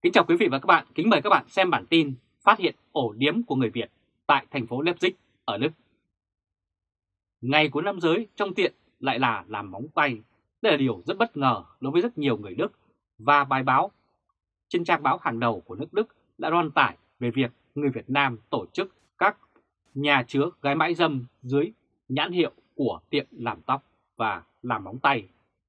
Kính chào quý vị và các bạn, kính mời các bạn xem bản tin phát hiện ổ điếm của người Việt tại thành phố Leipzig ở Đức. Ngày của nam giới trong tiện lại là làm móng tay. Đây là điều rất bất ngờ đối với rất nhiều người Đức và bài báo trên trang báo hàng đầu của nước Đức đã loan tải về việc người Việt Nam tổ chức các nhà chứa gái mãi dâm dưới nhãn hiệu của tiệm làm tóc và làm móng tay.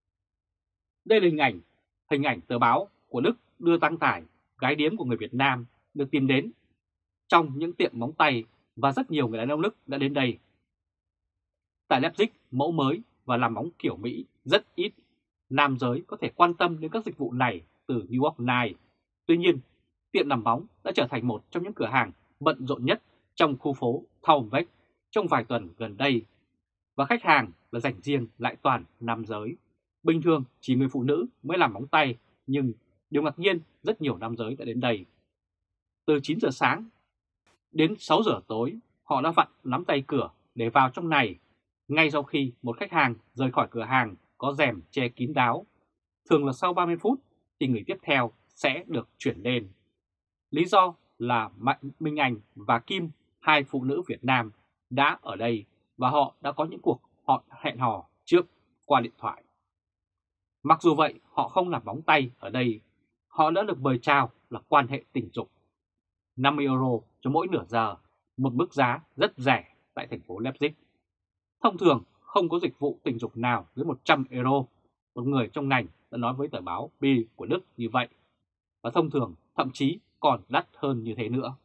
Đây là hình ảnh tờ báo của Đức đưa đăng tải gái điếm của người Việt Nam được tìm đến trong những tiệm móng tay và rất nhiều người đàn ông Đức đã đến đây. Tại Leipzig, mẫu mới và làm móng kiểu Mỹ rất ít. Nam giới có thể quan tâm đến các dịch vụ này từ New York Night. Tuy nhiên, tiệm làm móng đã trở thành một trong những cửa hàng bận rộn nhất trong khu phố Thalmvec trong vài tuần gần đây. Và khách hàng là dành riêng lại toàn nam giới. Bình thường chỉ người phụ nữ mới làm móng tay, nhưng điều ngạc nhiên rất nhiều nam giới đã đến đây. Từ 9 giờ sáng đến 6 giờ tối, họ đã vặn nắm tay cửa để vào trong này. Ngay sau khi một khách hàng rời khỏi cửa hàng có rèm che kín đáo, thường là sau 30 phút thì người tiếp theo sẽ được chuyển lên. Lý do là Minh Anh và Kim, hai phụ nữ Việt Nam đã ở đây và họ đã có những cuộc hẹn hò trước qua điện thoại. Mặc dù vậy, họ không làm móng tay ở đây, họ đã được mời chào là quan hệ tình dục. 50 euro cho mỗi nửa giờ, một mức giá rất rẻ tại thành phố Leipzig. Thông thường không có dịch vụ tình dục nào dưới 100 euro, một người trong ngành đã nói với tờ báo Bild của Đức như vậy, và thông thường thậm chí còn đắt hơn như thế nữa.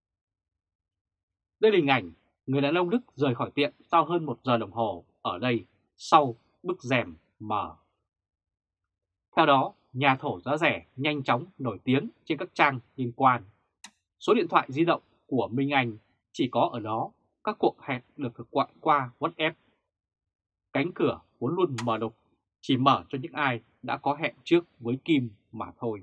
Đây là hình ảnh người đàn ông Đức rời khỏi tiệm sau hơn 1 giờ đồng hồ ở đây sau bức rèm mờ. Theo đó, nhà thổ giá rẻ nhanh chóng nổi tiếng trên các trang liên quan. Số điện thoại di động của Minh Anh chỉ có ở đó, các cuộc hẹn được thực hiện qua WhatsApp. Cánh cửa vốn luôn mở độc, chỉ mở cho những ai đã có hẹn trước với Kim mà thôi.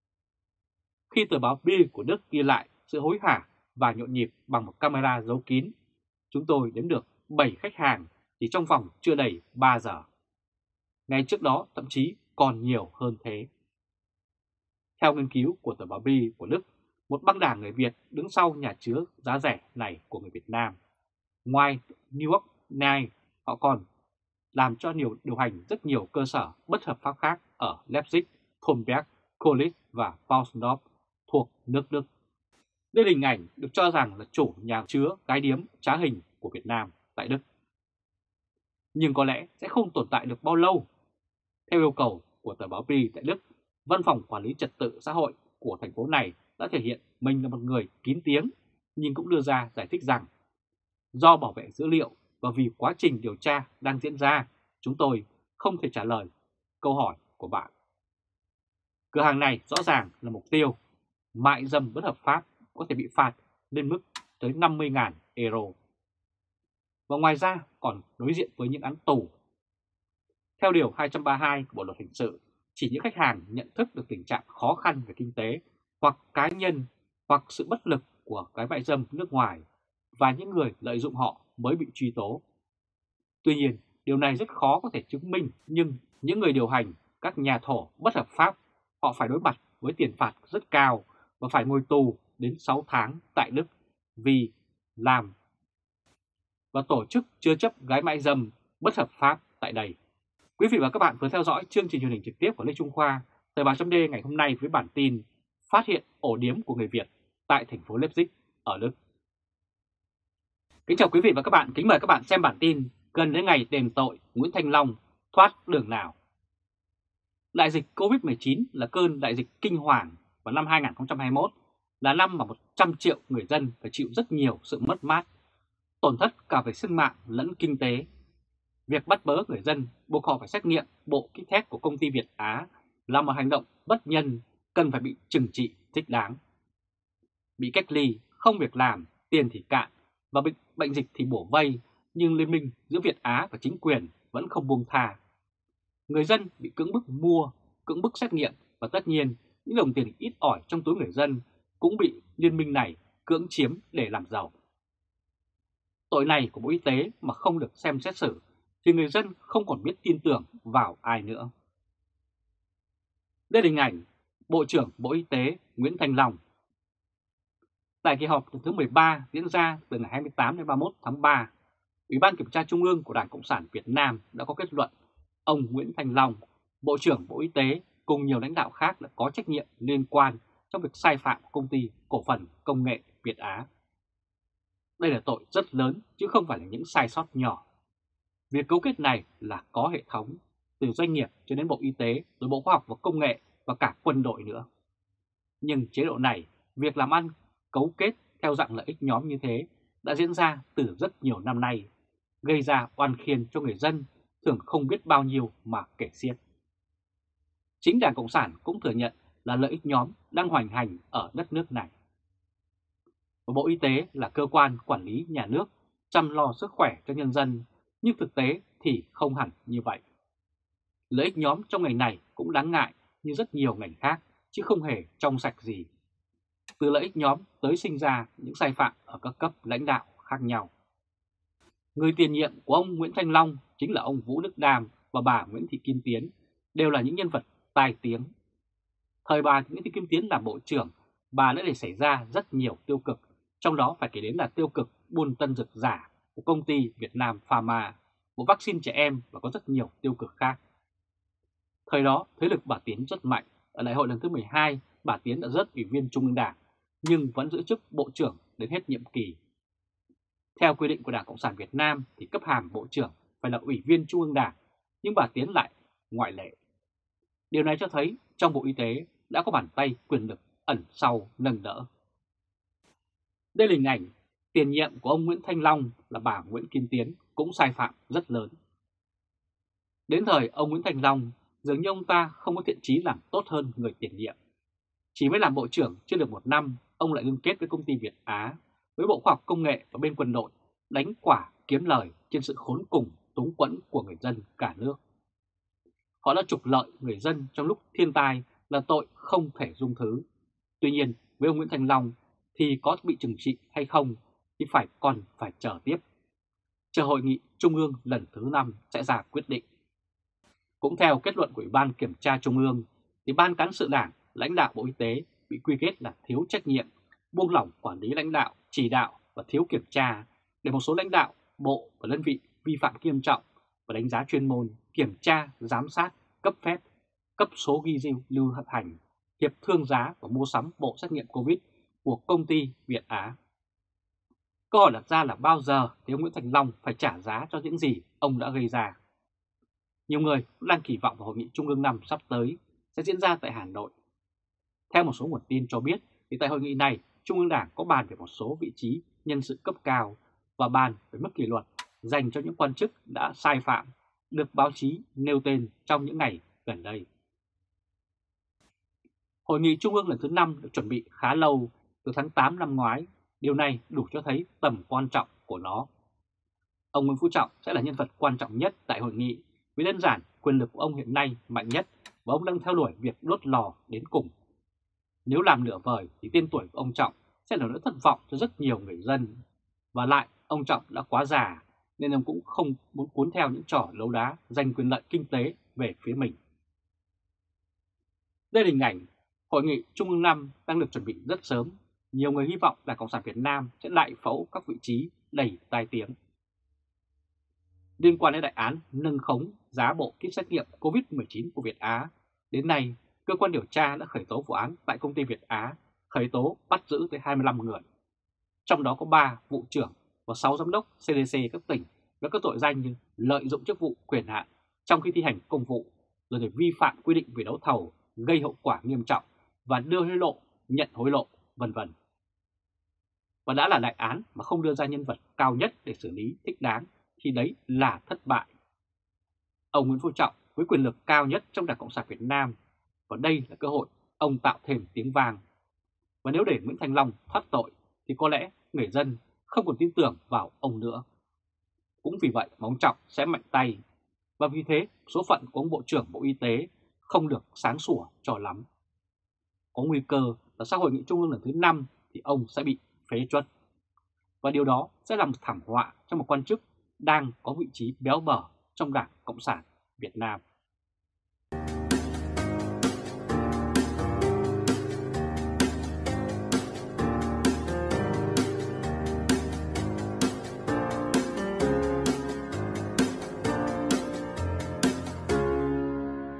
Khi tờ báo Bild của Đức ghi lại sự hối hả và nhộn nhịp bằng một camera giấu kín, chúng tôi đếm được 7 khách hàng chỉ trong vòng chưa đầy 3 giờ. Ngày trước đó thậm chí còn nhiều hơn thế. Theo nghiên cứu của tờ báo Bild của Đức, một băng đảng người Việt đứng sau nhà chứa giá rẻ này của người Việt Nam. Ngoài New York Night, họ còn làm cho điều hành rất nhiều cơ sở bất hợp pháp khác ở Leipzig, Thalmvec, College và Bausdorf thuộc nước Đức. Đây là hình ảnh được cho rằng là chủ nhà chứa gái điếm trá hình của Việt Nam tại Đức. Nhưng có lẽ sẽ không tồn tại được bao lâu. Theo yêu cầu của tờ báo Bild tại Đức, Văn phòng Quản lý Trật tự xã hội của thành phố này đã thể hiện mình là một người kín tiếng, nhưng cũng đưa ra giải thích rằng do bảo vệ dữ liệu và vì quá trình điều tra đang diễn ra, chúng tôi không thể trả lời câu hỏi của bạn. Cửa hàng này rõ ràng là mục tiêu. Mại dâm bất hợp pháp có thể bị phạt lên mức tới 50.000 euro. Và ngoài ra còn đối diện với những án tù. Theo Điều 232 của Bộ Luật Hình sự, chỉ những khách hàng nhận thức được tình trạng khó khăn về kinh tế hoặc cá nhân hoặc sự bất lực của gái mại dâm nước ngoài và những người lợi dụng họ mới bị truy tố. Tuy nhiên, điều này rất khó có thể chứng minh, nhưng những người điều hành các nhà thổ bất hợp pháp, họ phải đối mặt với tiền phạt rất cao và phải ngồi tù đến 6 tháng tại Đức vì làm và tổ chức chứa chấp gái mại dâm bất hợp pháp tại đây. Quý vị và các bạn vừa theo dõi chương trình truyền hình trực tiếp của Lê Trung Khoa, Thời báo chấm D ngày hôm nay với bản tin phát hiện ổ điếm của người Việt tại thành phố Leipzig ở Đức. Kính chào quý vị và các bạn, kính mời các bạn xem bản tin gần đến ngày đền tội Nguyễn Thanh Long thoát đường nào. Đại dịch Covid-19 là cơn đại dịch kinh hoàng vào năm 2021, là năm mà 100 triệu người dân phải chịu rất nhiều sự mất mát, tổn thất cả về sinh mạng lẫn kinh tế. Việc bắt bớ người dân buộc họ phải xét nghiệm bộ kit test của công ty Việt Á là một hành động bất nhân, cần phải bị trừng trị thích đáng. Bị cách ly, không việc làm, tiền thì cạn và bệnh dịch thì bủa vây, nhưng liên minh giữa Việt Á và chính quyền vẫn không buông tha. Người dân bị cưỡng bức mua, cưỡng bức xét nghiệm và tất nhiên những đồng tiền ít ỏi trong túi người dân cũng bị liên minh này cưỡng chiếm để làm giàu. Tội này của Bộ Y tế mà không được xem xét xử thì người dân không còn biết tin tưởng vào ai nữa. Đây là hình ảnh Bộ trưởng Bộ Y tế Nguyễn Thanh Long. Tại kỳ họp lần thứ 13 diễn ra từ ngày 28 đến 31 tháng 3, Ủy ban Kiểm tra Trung ương của Đảng Cộng sản Việt Nam đã có kết luận ông Nguyễn Thanh Long, Bộ trưởng Bộ Y tế cùng nhiều lãnh đạo khác đã có trách nhiệm liên quan trong việc sai phạm của Công ty Cổ phần Công nghệ Việt Á. Đây là tội rất lớn chứ không phải là những sai sót nhỏ. Việc cấu kết này là có hệ thống, từ doanh nghiệp cho đến Bộ Y tế, rồi Bộ Khoa học và Công nghệ và cả quân đội nữa. Nhưng chế độ này, việc làm ăn cấu kết theo dạng lợi ích nhóm như thế đã diễn ra từ rất nhiều năm nay, gây ra oan khiên cho người dân thường không biết bao nhiêu mà kể xiết. Chính Đảng Cộng sản cũng thừa nhận là lợi ích nhóm đang hoành hành ở đất nước này. Và Bộ Y tế là cơ quan quản lý nhà nước chăm lo sức khỏe cho nhân dân, nhưng thực tế thì không hẳn như vậy. Lợi ích nhóm trong ngành này cũng đáng ngại như rất nhiều ngành khác, chứ không hề trong sạch gì. Từ lợi ích nhóm tới sinh ra những sai phạm ở các cấp lãnh đạo khác nhau. Người tiền nhiệm của ông Nguyễn Thanh Long chính là ông Vũ Đức Đam và bà Nguyễn Thị Kim Tiến, đều là những nhân vật tai tiếng. Thời bà Nguyễn Thị Kim Tiến làm bộ trưởng, bà đã để xảy ra rất nhiều tiêu cực, trong đó phải kể đến là tiêu cực buôn tân dược giả của công ty Việt Nam Pharma, bộ vaccine trẻ em và có rất nhiều tiêu cực khác. Thời đó, thế lực bà Tiến rất mạnh. Ở đại hội lần thứ 12, bà Tiến đã rớt ủy viên Trung ương Đảng, nhưng vẫn giữ chức bộ trưởng đến hết nhiệm kỳ. Theo quy định của Đảng Cộng sản Việt Nam thì cấp hàm bộ trưởng phải là ủy viên Trung ương Đảng, nhưng bà Tiến lại ngoại lệ. Điều này cho thấy trong Bộ Y tế đã có bàn tay quyền lực ẩn sau nâng đỡ. Đây là hình ảnh tiền nhiệm của ông Nguyễn Thanh Long là bà Nguyễn Kim Tiến cũng sai phạm rất lớn. Đến thời ông Nguyễn Thanh Long, dường như ông ta không có thiện chí làm tốt hơn người tiền nhiệm. Chỉ mới làm bộ trưởng chưa được một năm, ông lại liên kết với công ty Việt Á, với Bộ Khoa học Công nghệ và bên quân đội, đánh quả kiếm lời trên sự khốn cùng túng quẫn của người dân cả nước. Họ đã trục lợi người dân trong lúc thiên tai là tội không thể dung thứ. Tuy nhiên, với ông Nguyễn Thanh Long thì có bị trừng trị hay không thì còn phải chờ tiếp. Chờ hội nghị Trung ương lần thứ 5 sẽ ra quyết định. Cũng theo kết luận của Ủy ban Kiểm tra Trung ương, thì Ban Cán sự Đảng, lãnh đạo Bộ Y tế bị quy kết là thiếu trách nhiệm, buông lỏng quản lý lãnh đạo, chỉ đạo và thiếu kiểm tra, để một số lãnh đạo, bộ và đơn vị vi phạm nghiêm trọng và đánh giá chuyên môn, kiểm tra, giám sát, cấp phép, cấp số ghi lưu hành, hiệp thương giá và mua sắm bộ xét nghiệm COVID của công ty Việt Á. Câu hỏi đặt ra là bao giờ thì ông Nguyễn Thanh Long phải trả giá cho những gì ông đã gây ra? Nhiều người cũng đang kỳ vọng vào Hội nghị Trung ương 5 sắp tới sẽ diễn ra tại Hà Nội. Theo một số nguồn tin cho biết, thì tại hội nghị này, Trung ương Đảng có bàn về một số vị trí nhân sự cấp cao và bàn về mức kỷ luật dành cho những quan chức đã sai phạm, được báo chí nêu tên trong những ngày gần đây. Hội nghị Trung ương lần thứ 5 được chuẩn bị khá lâu, từ tháng 8 năm ngoái. Điều này đủ cho thấy tầm quan trọng của nó. Ông Nguyễn Phú Trọng sẽ là nhân vật quan trọng nhất tại hội nghị, vì đơn giản quyền lực của ông hiện nay mạnh nhất và ông đang theo đuổi việc đốt lò đến cùng. Nếu làm nửa vời thì tên tuổi của ông Trọng sẽ là nỗi thất vọng cho rất nhiều người dân. Và lại, ông Trọng đã quá già nên ông cũng không muốn cuốn theo những trò đấu đá giành quyền lợi kinh tế về phía mình. Đây là hình ảnh Hội nghị Trung ương 5 đang được chuẩn bị rất sớm. Nhiều người hy vọng Đảng Cộng sản Việt Nam sẽ đại phẫu các vị trí đầy tai tiếng. Liên quan đến đại án nâng khống giá bộ kit xét nghiệm COVID-19 của Việt Á, đến nay, cơ quan điều tra đã khởi tố vụ án tại công ty Việt Á, khởi tố bắt giữ tới 25 người. Trong đó có 3 vụ trưởng và 6 giám đốc CDC các tỉnh với các tội danh như lợi dụng chức vụ quyền hạn trong khi thi hành công vụ, rồi để vi phạm quy định về đấu thầu gây hậu quả nghiêm trọng và đưa hối lộ, nhận hối lộ, v.v. Và đã là đại án mà không đưa ra nhân vật cao nhất để xử lý thích đáng thì đấy là thất bại. Ông Nguyễn Phú Trọng với quyền lực cao nhất trong Đảng Cộng sản Việt Nam, và đây là cơ hội ông tạo thêm tiếng vang. Và nếu để Nguyễn Thanh Long thoát tội thì có lẽ người dân không còn tin tưởng vào ông nữa. Cũng vì vậy mà ông Trọng sẽ mạnh tay, và vì thế số phận của ông Bộ trưởng Bộ Y tế không được sáng sủa cho lắm. Có nguy cơ là sau Hội nghị Trung ương lần thứ 5 thì ông sẽ bị phế truất. Và điều đó sẽ là một thảm họa cho một quan chức đang có vị trí béo bở trong Đảng Cộng sản Việt Nam.